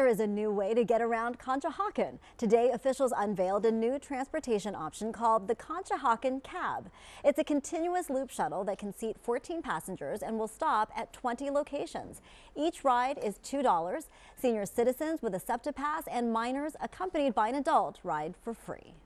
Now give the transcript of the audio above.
There is a new way to get around Conshohocken. Today, officials unveiled a new transportation option called the Conshohocken Cab. It's a continuous loop shuttle that can seat 14 passengers and will stop at 20 locations. Each ride is $2. Senior citizens with a SEPTA pass and minors accompanied by an adult ride for free.